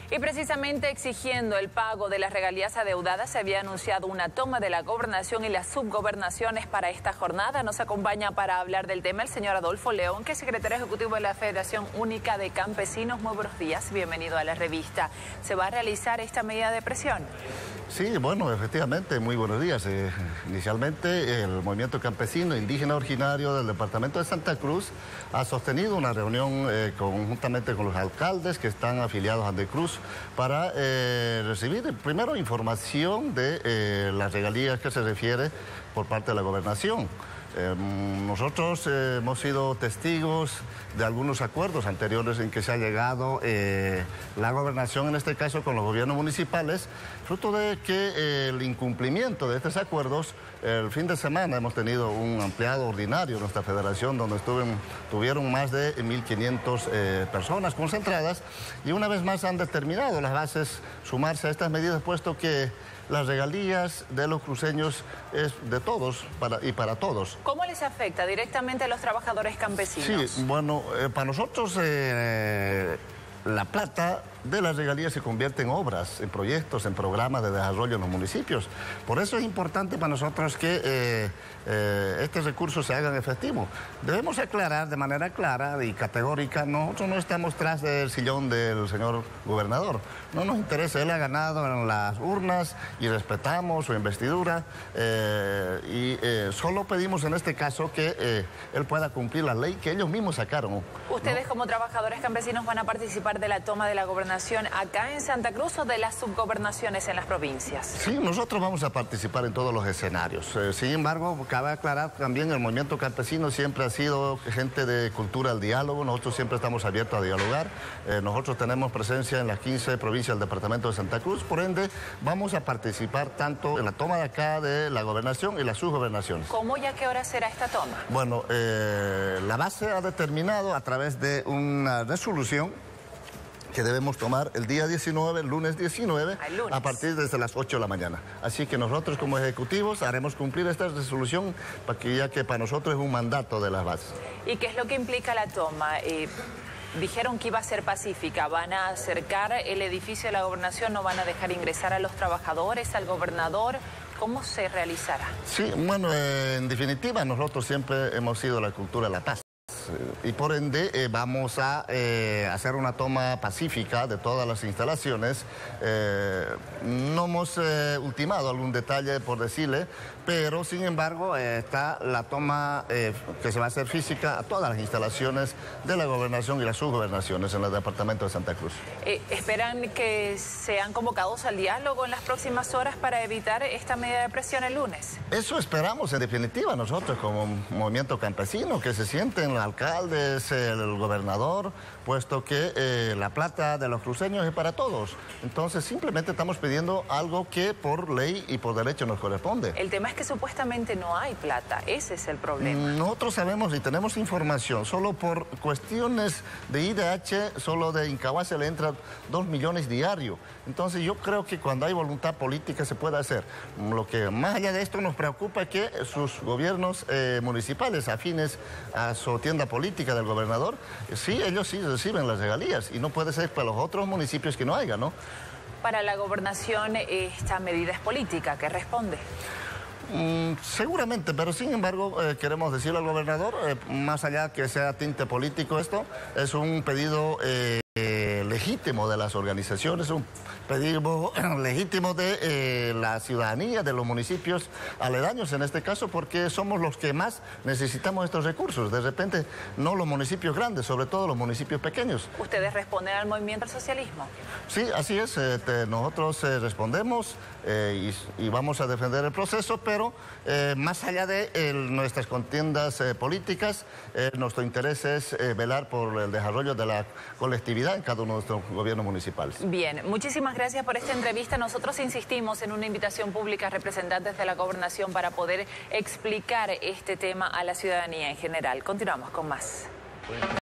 Y precisamente exigiendo el pago de las regalías adeudadas, se había anunciado una toma de la gobernación y las subgobernaciones para esta jornada. Nos acompaña para hablar del tema el señor Adolfo León, que es secretario ejecutivo de la Federación Única de Campesinos. Muy buenos días, bienvenido a la revista. ¿Se va a realizar esta medida de presión? Sí, bueno, efectivamente, muy buenos días. Inicialmente, el movimiento campesino indígena originario del departamento de Santa Cruz ha sostenido una reunión conjuntamente con los alcaldes que están afiliados a Andecruz para recibir primero información de las regalías que se refiere por parte de la gobernación. Nosotros hemos sido testigos de algunos acuerdos anteriores en que se ha llegado la gobernación, en este caso con los gobiernos municipales, fruto de que el incumplimiento de estos acuerdos, el fin de semana hemos tenido un ampliado ordinario en nuestra federación donde tuvieron más de 1.500 personas concentradas y una vez más han determinado las bases sumarse a estas medidas, puesto que las regalías de los cruceños es de todos y para todos. ¿Cómo les afecta directamente a los trabajadores campesinos? Sí, bueno, para nosotros la plata de las regalías se convierte en obras, en proyectos, en programas de desarrollo en los municipios. Por eso es importante para nosotros que estos recursos se hagan efectivos. Debemos aclarar de manera clara y categórica, nosotros no estamos tras del sillón del señor gobernador. No nos interesa, él ha ganado en las urnas y respetamos su investidura solo pedimos en este caso que él pueda cumplir la ley que ellos mismos sacaron. ¿Ustedes como trabajadores campesinos van a participar de la toma de la gobernación acá en Santa Cruz o de las subgobernaciones en las provincias? Sí, nosotros vamos a participar en todos los escenarios. Sin embargo, cabe aclarar también el movimiento campesino siempre ha sido gente de cultura al diálogo. Nosotros siempre estamos abiertos a dialogar. Nosotros tenemos presencia en las 15 provincias del departamento de Santa Cruz. Por ende, vamos a participar tanto en la toma de acá de la gobernación y las subgobernaciones. ¿Cómo y a qué hora será esta toma? Bueno, la base ha determinado a través de una resolución que debemos tomar el día 19, el lunes 19, a partir de las 8 de la mañana. Así que nosotros como ejecutivos haremos cumplir esta resolución, ya que para nosotros es un mandato de las bases. ¿Y qué es lo que implica la toma? Dijeron que iba a ser pacífica, van a acercar el edificio de la gobernación, no van a dejar ingresar a los trabajadores, al gobernador. ¿Cómo se realizará? Sí, bueno, en definitiva nosotros siempre hemos sido la cultura de la paz. Y por ende vamos a hacer una toma pacífica de todas las instalaciones. No hemos ultimado algún detalle por decirle, pero sin embargo está la toma que se va a hacer física a todas las instalaciones de la gobernación y las subgobernaciones en el departamento de Santa Cruz. ¿Esperan que sean convocados al diálogo en las próximas horas para evitar esta medida de presión el lunes? Eso esperamos en definitiva nosotros como movimiento campesino, que se sienten los alcaldes, el gobernador, puesto que la plata de los cruceños es para todos. Entonces simplemente estamos pidiendo algo que por ley y por derecho nos corresponde. El tema es que supuestamente no hay plata, ese es el problema. Nosotros sabemos y tenemos información, solo por cuestiones de IDH, solo de Incahuasi le entran 2 millones diarios. Entonces yo creo que cuando hay voluntad política se puede hacer. Lo que más allá de esto nos preocupa es que sus gobiernos municipales afines a su tienda política del gobernador, sí, ellos sí reciben las regalías y no puede ser para los otros municipios que no haya, ¿no? Para la gobernación esta medida es política, ¿qué responde? Seguramente, pero sin embargo queremos decirle al gobernador, más allá que sea tinte político esto, es un pedido legítimo de las organizaciones, un pedido legítimo de la ciudadanía, de los municipios aledaños en este caso, porque somos los que más necesitamos estos recursos. De repente, no los municipios grandes, sobre todo los municipios pequeños. ¿Ustedes responden al movimiento al socialismo? Sí, así es. Nosotros respondemos y vamos a defender el proceso, pero más allá de nuestras contiendas políticas, nuestro interés es velar por el desarrollo de la colectividad en cada uno de nuestros gobiernos municipales. Bien, muchísimas gracias por esta entrevista. Nosotros insistimos en una invitación pública a representantes de la gobernación para poder explicar este tema a la ciudadanía en general. Continuamos con más.